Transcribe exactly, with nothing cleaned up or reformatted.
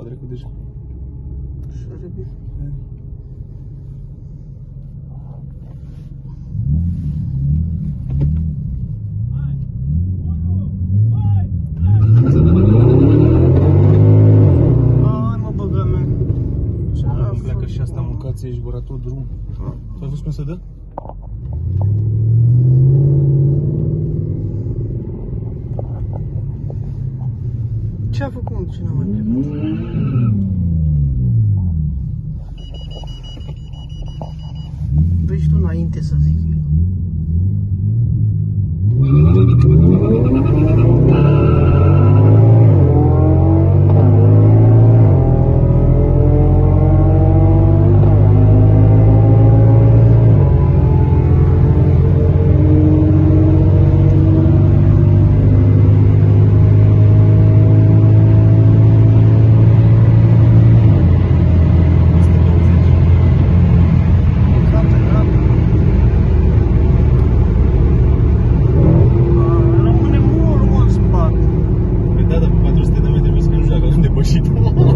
trecut deja. Așa repede. Hai mă, băga mea. Acum pleacă și asta, mâncați, ești gura tot drumul. Tu ai văzut cum se dă? Ce a făcut, mă? Ce n-a mai plecat? Vezi tu înainte să zic eu. Păi da, dar pe patru sute de metri mi se că nu știu dacă sunt depășit.